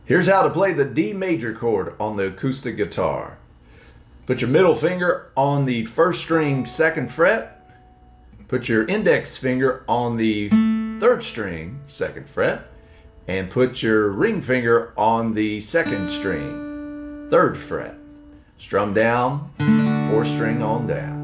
Here's how to play the D major chord on the acoustic guitar. Put your middle finger on the first string, 2nd fret. Put your index finger on the 3rd string, 2nd fret. And put your ring finger on the 2nd string, 3rd fret. Strum down, 4th string on down.